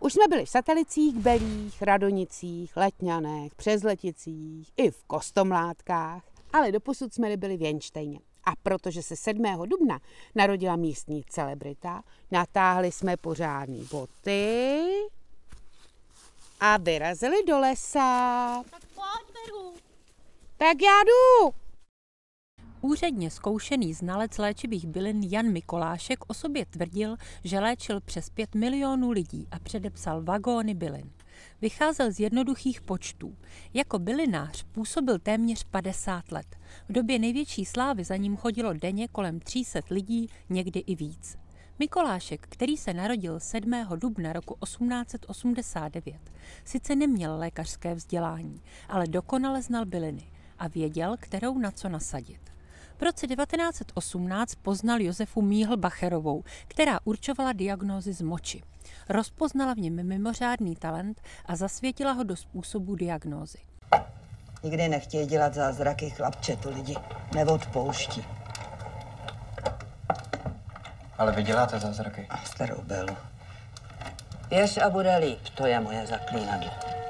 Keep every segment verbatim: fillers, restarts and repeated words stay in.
Už jsme byli v Satelicích, Belích, Radonicích, Letňanech, Přezleticích i v Kostomlátkách, ale doposud jsme nebyli v Jenštejně. A protože se sedmého dubna narodila místní celebrita, natáhli jsme pořádný boty a vyrazili do lesa. Tak pojď, Veru. Tak já jdu. Úředně zkoušený znalec léčivých bylin Jan Mikolášek o sobě tvrdil, že léčil přes pět milionů lidí a předepsal vagóny bylin. Vycházel z jednoduchých počtů. Jako bylinář působil téměř padesát let. V době největší slávy za ním chodilo denně kolem tří set lidí, někdy i víc. Mikolášek, který se narodil sedmého dubna roku osmnáct set osmdesát devět, sice neměl lékařské vzdělání, ale dokonale znal byliny a věděl, kterou na co nasadit. V roce devatenáct set osmnáct poznal Josefu Míhl-Bacherovou, která určovala diagnózy z moči. Rozpoznala v něm mimořádný talent a zasvětila ho do způsobu diagnózy. Nikdy nechtějí dělat zázraky, chlapče, to lidi neodpouští. Ale vy děláte zázraky. A starou Belu. Běž a bude líp, to je moje zaklínadlo.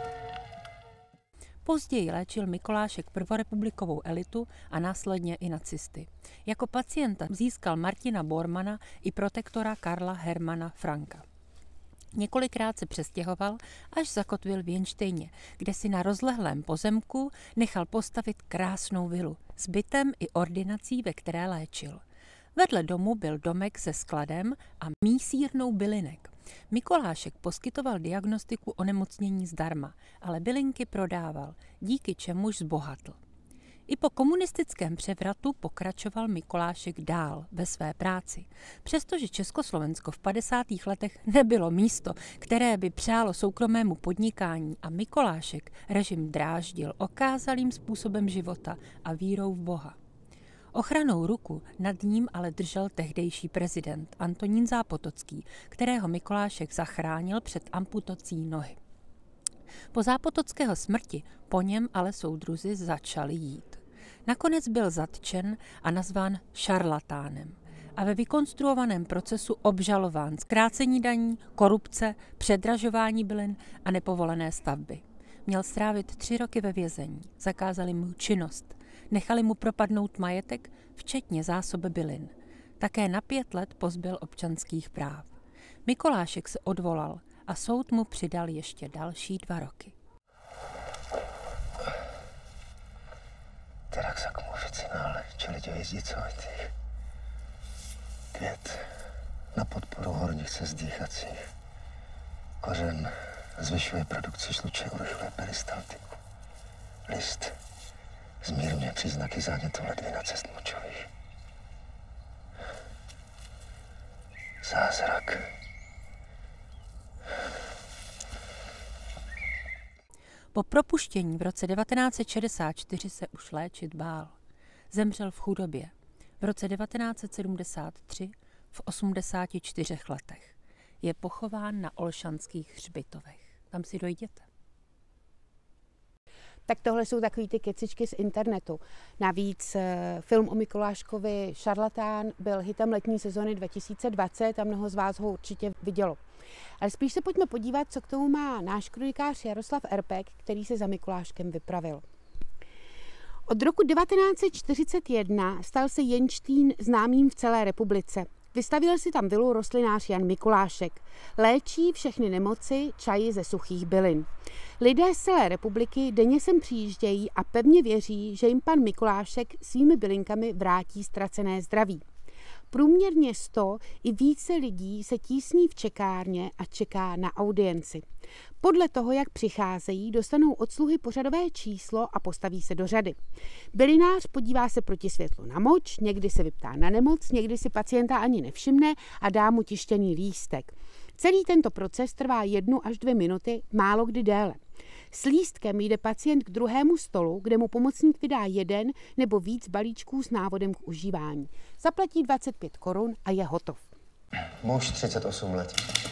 Později léčil Mikolášek prvorepublikovou elitu a následně i nacisty. Jako pacienta získal Martina Bormana i protektora Karla Hermana Franka. Několikrát se přestěhoval, až zakotvil v Jenštejně, kde si na rozlehlém pozemku nechal postavit krásnou vilu s bytem i ordinací, ve které léčil. Vedle domu byl domek se skladem a mísírnou bylinek. Mikolášek poskytoval diagnostiku onemocnění zdarma, ale bylinky prodával, díky čemuž zbohatl. I po komunistickém převratu pokračoval Mikolášek dál ve své práci. Přestože Československo v padesátých letech nebylo místo, které by přálo soukromému podnikání a Mikolášek režim dráždil okázalým způsobem života a vírou v Boha. Ochranou ruku nad ním ale držel tehdejší prezident Antonín Zápotocký, kterého Mikolášek zachránil před amputací nohy. Po Zápotockého smrti po něm ale soudruzi začali jít. Nakonec byl zatčen a nazván šarlatánem a ve vykonstruovaném procesu obžalován z krácení daní, korupce, předražování bylin a nepovolené stavby. Měl strávit tři roky ve vězení, zakázali mu činnost, nechali mu propadnout majetek, včetně zásoby bylin. Také na pět let pozbyl občanských práv. Mikolášek se odvolal a soud mu přidal ještě další dva roky. Terak sa k finále, čili tě jezdicovitý. Květ na podporu horních cest dýchacích. Kořen zvyšuje produkci žluče, urychluje peristaltiku. List zmírňuje příznaky zánětu ledvin a cest močových. Zázrak. Po propuštění v roce devatenáct set šedesát čtyři se už léčit bál. Zemřel v chudobě. V roce devatenáct set sedmdesát tři v osmdesáti čtyřech letech. Je pochován na Olšanských hřbitovech. Tam si dojděte. Tak tohle jsou takový ty kecičky z internetu. Navíc film o Mikoláškovi Šarlatán byl hitem letní sezony dva tisíce dvacet a mnoho z vás ho určitě vidělo. Ale spíš se pojďme podívat, co k tomu má náš kronikář Jaroslav Erpek, který se za Mikoláškem vypravil. Od roku devatenáct set čtyřicet jedna stal se Jenštín známým v celé republice. Vystavil si tam vilu rostlinář Jan Mikolášek. Léčí všechny nemoci čaji ze suchých bylin. Lidé z celé republiky denně sem přijíždějí a pevně věří, že jim pan Mikolášek svými bylinkami vrátí ztracené zdraví. Průměrně sto i více lidí se tísní v čekárně a čeká na audienci. Podle toho, jak přicházejí, dostanou od sluhy pořadové číslo a postaví se do řady. Bylinář podívá se proti světlu na moč, někdy se vyptá na nemoc, někdy si pacienta ani nevšimne a dá mu tištěný lístek. Celý tento proces trvá jednu až dvě minuty, málo kdy déle. S lístkem jde pacient k druhému stolu, kde mu pomocník vydá jeden nebo víc balíčků s návodem k užívání. Zaplatí dvacet pět korun a je hotov. Muž třicet osm let.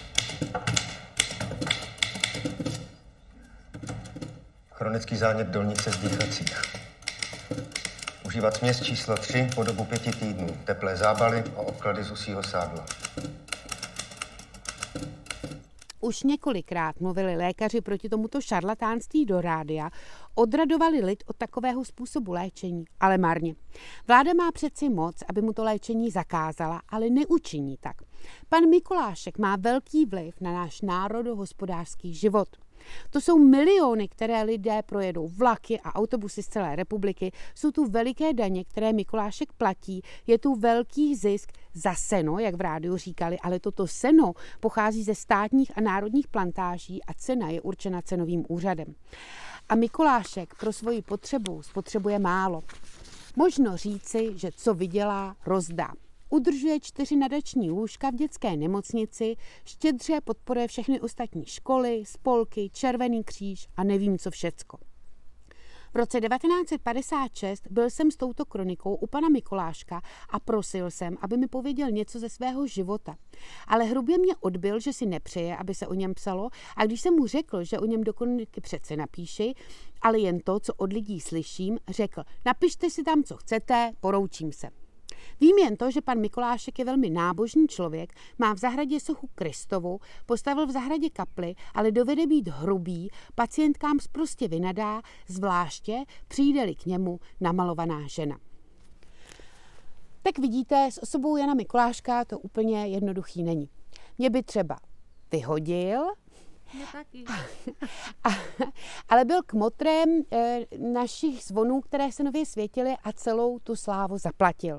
Chronický zánět dolních cest dýchacích. Užívat směs číslo tři po dobu pěti týdnů. Teplé zábaly a obklady z husího sádla. Už několikrát mluvili lékaři proti tomuto šarlatánství do rádia, odradovali lid od takového způsobu léčení, ale marně. Vláda má přeci moc, aby mu to léčení zakázala, ale neučiní tak. Pan Mikulášek má velký vliv na náš národohospodářský život. To jsou miliony, které lidé projedou vlaky a autobusy z celé republiky. Jsou tu veliké daně, které Mikulášek platí. Je tu velký zisk za seno, jak v rádiu říkali, ale toto seno pochází ze státních a národních plantáží a cena je určena cenovým úřadem. A Mikulášek pro svoji potřebu spotřebuje málo. Možno říci, že co vydělá, rozdá. Udržuje čtyři nadační lůžka v dětské nemocnici, štědře podporuje všechny ostatní školy, spolky, Červený kříž a nevím co všecko. V roce devatenáct set padesát šest byl jsem s touto kronikou u pana Mikuláška a prosil jsem, aby mi pověděl něco ze svého života. Ale hrubě mě odbyl, že si nepřeje, aby se o něm psalo, a když jsem mu řekl, že o něm do kroniky přece napíši, ale jen to, co od lidí slyším, řekl, napište si tam, co chcete, poroučím se. Vím jen to, že pan Mikulášek je velmi nábožný člověk, má v zahradě sochu Kristovu, postavil v zahradě kapli, ale dovede být hrubý, pacientkám sprostě vynadá, zvláště přijde-li k němu namalovaná žena. Tak vidíte, s osobou Jana Mikuláška to úplně jednoduchý není. Mě by třeba vyhodil, no taky. A, ale byl kmotrem e, našich zvonů, které se nově světily a celou tu slávu zaplatil.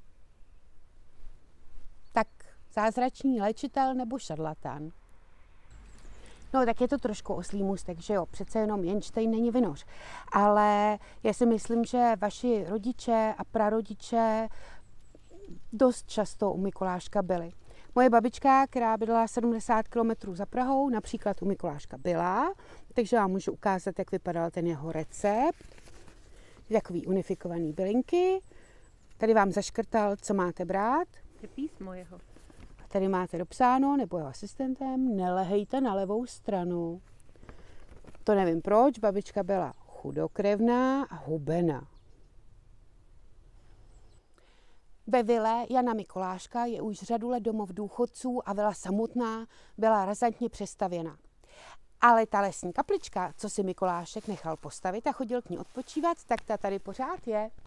Tak zázračný léčitel nebo šarlatán? No, tak je to trošku oslý můstek, že jo, přece jenom Jenštejn není vinoř. Ale já si myslím, že vaši rodiče a prarodiče dost často u Mikuláška byli. Moje babička, která bydlela sedmdesát kilometrů za Prahou, například u Mikuláška byla, takže vám můžu ukázat, jak vypadal ten jeho recept. Takový unifikovaný bylinky. Tady vám zaškrtal, co máte brát. Je písmo jeho. Tady máte dopsáno, nebo jeho asistentem, nelehejte na levou stranu. To nevím proč, babička byla chudokrevná a hubená. Ve vile Jana Mikuláška je už řadu let domov důchodců a vila samotná byla razantně přestavěna. Ale ta lesní kaplička, co si Mikulášek nechal postavit a chodil k ní odpočívat, tak ta tady pořád je.